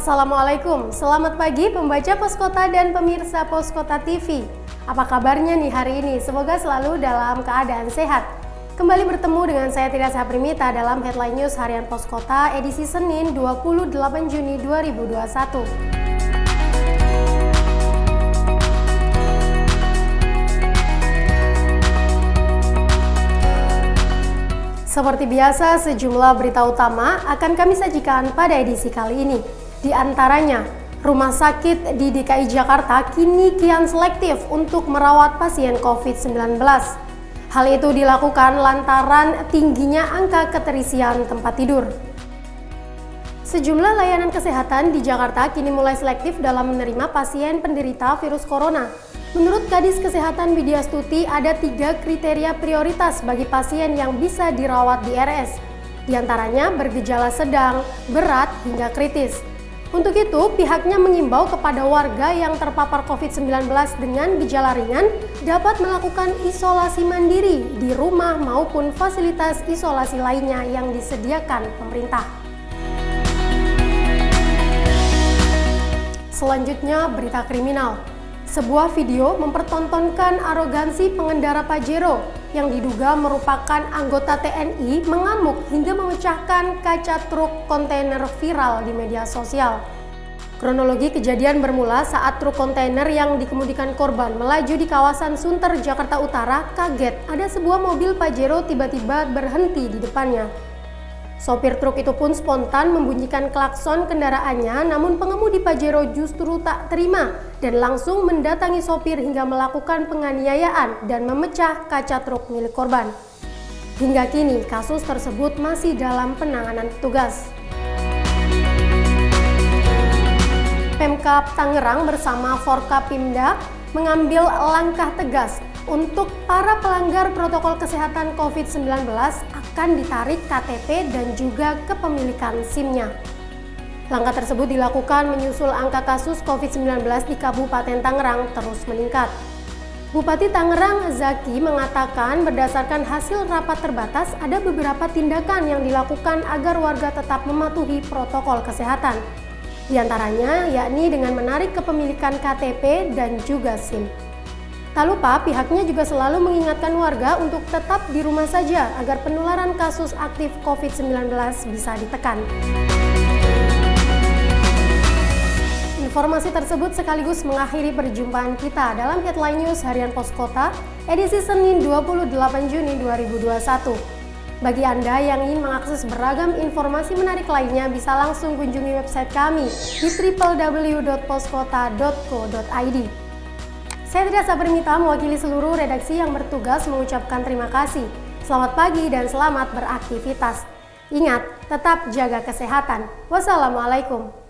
Assalamualaikum, selamat pagi pembaca Poskota dan pemirsa Poskota TV. Apa kabarnya nih hari ini? Semoga selalu dalam keadaan sehat. Kembali bertemu dengan saya Tira Saprimita dalam Headline News Harian Poskota edisi Senin 28 Juni 2021. Seperti biasa, sejumlah berita utama akan kami sajikan pada edisi kali ini. Di antaranya, rumah sakit di DKI Jakarta kini kian selektif untuk merawat pasien COVID-19. Hal itu dilakukan lantaran tingginya angka keterisian tempat tidur. Sejumlah layanan kesehatan di Jakarta kini mulai selektif dalam menerima pasien penderita virus corona. Menurut Kadis Kesehatan Widya Stuti, ada 3 kriteria prioritas bagi pasien yang bisa dirawat di RS. Di antaranya bergejala sedang, berat, hingga kritis. Untuk itu, pihaknya mengimbau kepada warga yang terpapar COVID-19 dengan gejala ringan dapat melakukan isolasi mandiri di rumah maupun fasilitas isolasi lainnya yang disediakan pemerintah. Selanjutnya, berita kriminal. Sebuah video mempertontonkan arogansi pengendara Pajero yang diduga merupakan anggota TNI mengamuk hingga memecahkan kaca truk kontainer viral di media sosial. Kronologi kejadian bermula saat truk kontainer yang dikemudikan korban melaju di kawasan Sunter, Jakarta Utara kaget ada sebuah mobil Pajero tiba-tiba berhenti di depannya. Sopir truk itu pun spontan membunyikan klakson kendaraannya, namun pengemudi Pajero justru tak terima dan langsung mendatangi sopir hingga melakukan penganiayaan dan memecah kaca truk milik korban. Hingga kini kasus tersebut masih dalam penanganan petugas. Pemkab Tangerang bersama Forkapimda mengambil langkah tegas untuk para pelanggar protokol kesehatan COVID-19 akan ditarik KTP dan juga kepemilikan SIM-nya. Langkah tersebut dilakukan menyusul angka kasus COVID-19 di Kabupaten Tangerang terus meningkat. Bupati Tangerang Zaki mengatakan berdasarkan hasil rapat terbatas ada beberapa tindakan yang dilakukan agar warga tetap mematuhi protokol kesehatan. Di antaranya yakni dengan menarik kepemilikan KTP dan juga SIM. Tak lupa pihaknya juga selalu mengingatkan warga untuk tetap di rumah saja agar penularan kasus aktif COVID-19 bisa ditekan. Informasi tersebut sekaligus mengakhiri perjumpaan kita dalam Headline News Harian Poskota edisi Senin 28 Juni 2021. Bagi Anda yang ingin mengakses beragam informasi menarik lainnya bisa langsung kunjungi website kami di www.poskota.co.id. Saya Tira Saprimita mewakili seluruh redaksi yang bertugas mengucapkan terima kasih. Selamat pagi dan selamat beraktivitas. Ingat, tetap jaga kesehatan. Wassalamualaikum.